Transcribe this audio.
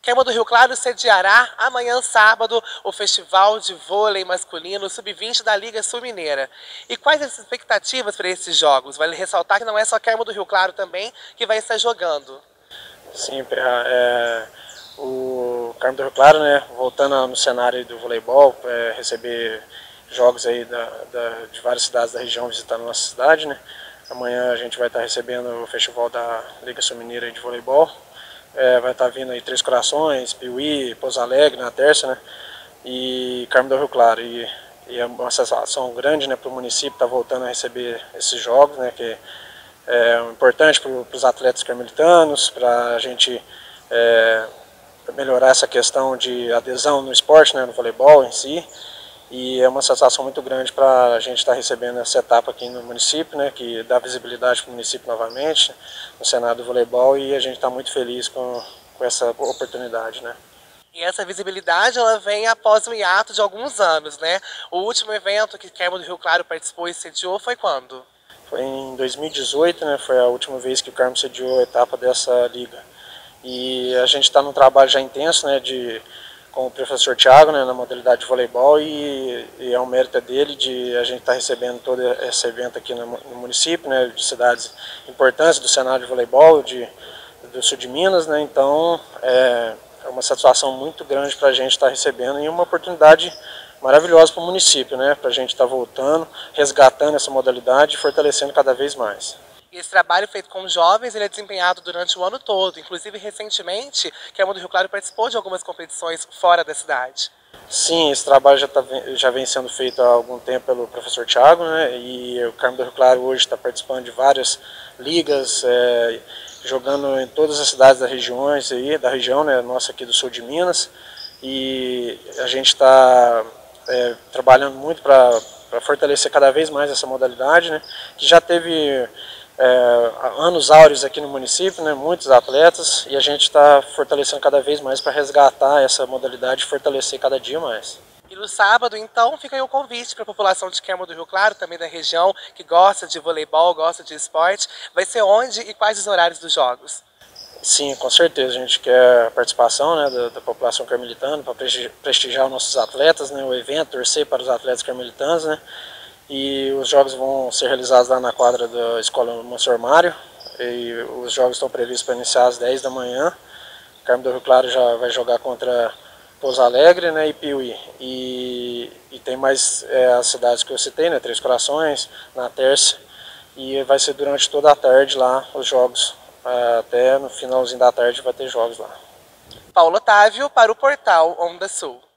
Carmo do Rio Claro sediará amanhã, sábado, o Festival de Vôlei Masculino Sub-20 da Liga Sul Mineira. E quais as expectativas para esses jogos? Vale ressaltar que não é só Carmo do Rio Claro também que vai estar jogando. Sim, o Carmo do Rio Claro, né, voltando no cenário do voleibol, receber jogos aí de várias cidades da região visitando a nossa cidade, né. Amanhã a gente vai estar recebendo o festival da Liga Sul Mineira de voleibol. Vai estar vindo aí Três Corações, Piuí, Pouso Alegre na terça, né, e Carmo do Rio Claro. E é uma satisfação grande, né, para o município estar voltando a receber esses jogos, né, que é importante para os atletas carmelitanos, para a gente melhorar essa questão de adesão no esporte, né, no voleibol em si. E é uma satisfação muito grande para a gente estar recebendo essa etapa aqui no município, né, que dá visibilidade para o município novamente, no cenário do voleibol, e a gente está muito feliz com essa oportunidade, né. E essa visibilidade ela vem após um hiato de alguns anos, né? O último evento que Carmo do Rio Claro participou e sediou foi quando? Foi em 2018, né, foi a última vez que o Carmo sediou a etapa dessa liga. E a gente está num trabalho já intenso, né, com o professor Thiago, né, na modalidade de voleibol, e é um mérito dele de a gente estar recebendo todo esse evento aqui no município, né, de cidades importantes do cenário de voleibol do sul de Minas, né. Então é uma satisfação muito grande para a gente estar recebendo e uma oportunidade maravilhosa para o município, né, para a gente estar voltando, resgatando essa modalidade e fortalecendo cada vez mais. E esse trabalho feito com jovens ele é desempenhado durante o ano todo. Inclusive, recentemente, Carmo do Rio Claro participou de algumas competições fora da cidade. Sim, esse trabalho já vem sendo feito há algum tempo pelo professor Thiago, né, e o Carmo do Rio Claro hoje está participando de várias ligas, jogando em todas as cidades da região, né, nossa aqui do sul de Minas, e a gente está trabalhando muito para fortalecer cada vez mais essa modalidade, né, que já teve anos áureos aqui no município, né, muitos atletas, e a gente está fortalecendo cada vez mais para resgatar essa modalidade e fortalecer cada dia mais. E no sábado, então, fica aí o convite para a população de Carmo do Rio Claro, também da região, que gosta de voleibol, gosta de esporte. Vai ser onde e quais os horários dos jogos? Sim, com certeza. A gente quer a participação, né, da população carmelitana para prestigiar os nossos atletas, né, o evento, torcer para os atletas carmelitanos, né. E os jogos vão ser realizados lá na quadra da Escola Monsenhor Mário. E os jogos estão previstos para iniciar às 10 da manhã. Carmo do Rio Claro já vai jogar contra Pouso Alegre, né, e Piuí. E tem mais as cidades que eu citei, né, Três Corações, na terça. E vai ser durante toda a tarde lá os jogos. Até no finalzinho da tarde vai ter jogos lá. Paulo Otávio para o portal Onda Sul.